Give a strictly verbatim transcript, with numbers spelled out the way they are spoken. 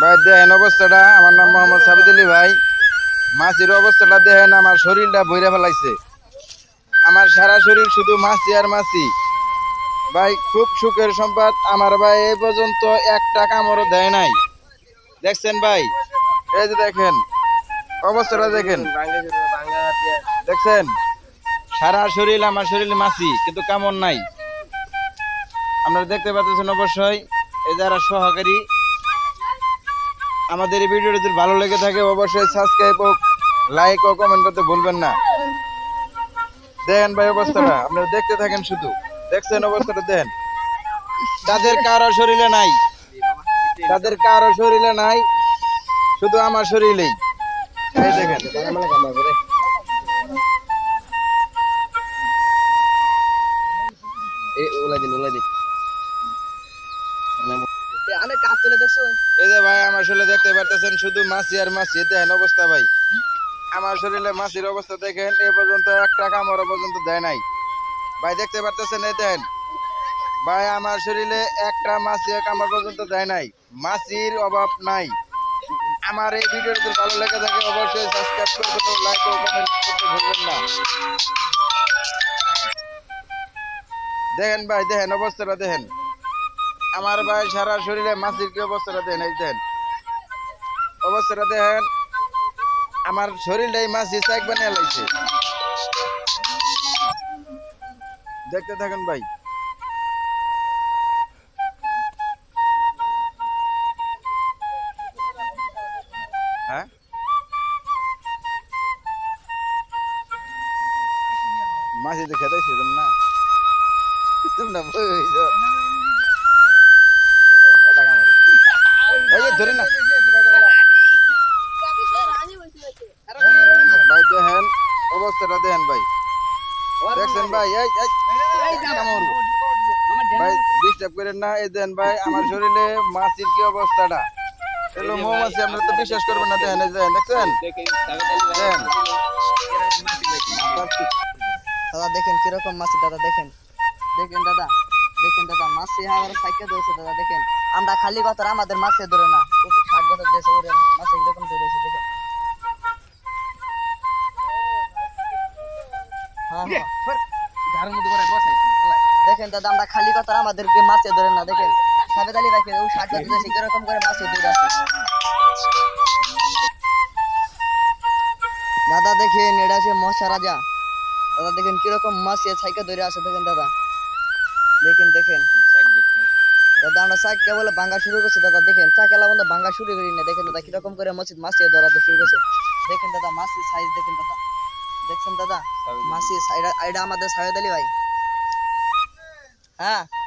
ভাই দেখেন অবস্থাটা। আমার নাম মোহাম্মদ সাবিদ আলী ভাই। মাছির অবস্থাটা দেখেন, আমার শরীরটা বইরা ফেলাইছে। আমার সারা শরীর শুধু মাছি আর মাছি। ভাই খুব সুখের সংবাদ, আমার ভাই এই পর্যন্ত একটা কামড়ও দেয় নাই। দেখছেন ভাই, এই যে দেখেন অবস্থাটা দেখেন, দেখছেন সারা শরীর আমার শরীরে মাছি, কিন্তু কামড় নাই। আপনারা দেখতে পাচ্ছেন অবশ্যই। এই যারা সহকারী, আমাদের এই ভিডিওটি যদি ভালো লেগে থাকে অবশ্যই সাবস্ক্রাইব ও লাইক ও কমেন্ট করতে ভুলবেন না। দেখেন ভাই অবস্থাটা, আপনারা দেখতে থাকেন শুধু। দেখছেন অবস্থাটা দেখেন, তাদের কারো শরীরে নাই, তাদের কারো শরীরে নাই, শুধু আমার শরীরেই। এই দেখেন এই যে ভাই আমার শরীরে দেখতে পারতেছেন শুধু মাছি আর মাছি। দেখেন অবস্থা ভাই, আমার শরীরে মাছির অবস্থা দেখেন। এ পর্যন্ত একটা কামড় পর্যন্ত দেয় নাই ভাই, দেখতে পারতেছেন। এই দেন ভাই, আমার শরীরে একটা মাছি কামড় পর্যন্ত দেয় নাই। মাছির অভাব নাই। আমার এই ভিডিও যদি ভালো লেগে থাকে অবশ্যই সাবস্ক্রাইব করবেন, লাইক ও কমেন্ট করতে ভুলবেন না। দেখেন ভাই, দেখেন অবস্থাটা দেখেন, আমার ভাই সারা শরীরে মাছির কি অবস্থাটা দেখেন। এই দেখেন অবস্থাটা দেখেন, আমার শরীরটাই মাছি চাক বানিয়ে লাইছে। দেখতে থাকেন ভাই। হ্যাঁ মাছি তো খেতেছি তোমরা তোমরা বই হইছো এটা কামড়। এই যে ধরে না ভাই, দেখেন অবস্থাটা দেখেন ভাই। দেখছেন ভাই, এই এই কামড় ভাই, ডিস্টার্ব করেন না। এই দেন ভাই আমার শরীরে মাছির কি অবস্থাটা। এলো মৌমাছি, আপনারা তো বিশ্বাস করবেন না। দেখেন এই দেখেন, দেখছেন দেখেন দাদা দেখেন কিরকম মাছি দাদা, দেখেন দেখেন দাদা, দেখেন দাদা মাছি আমার সাইকেল ধরেছে দাদা। দেখেন আমরা খালি কথা, আমাদের মাছে ধরে না, ষাট বছর দিয়েছে ওরে মাছে কিরকম ধরেছে দেখেন। হ্যাঁ দেখেন দাদা, আমরা খালি কথা, আমাদেরকে মাছে ধরে না। দেখেন সাবেদ আলী ভাই ও ষাট বছর দিয়েছে কিরকম করে মাছে ধরে আছে দাদা। দেখেন এটা আছে মশা রাজা দাদা, দেখেন কিরকম মাছ সাইকেল ধরে আছে। দেখেন দাদা, দেখেন দেখেন দাদা, আমরা চাকা বলে ভাঙ্গা শুরু করছি দাদা। দেখেন চাকেলা বন্ধ ভাঙ্গা শুরু করি না। দেখেন দাদা কিরকম করে মসজিদ মাছিয়ে ধরাতে শুরু করছে। দেখেন দাদা মাছির সাইজ দেখেন দাদা, দেখছেন দাদা মাছি। এটা আমাদের সাহেদ আলী ভাই। হ্যাঁ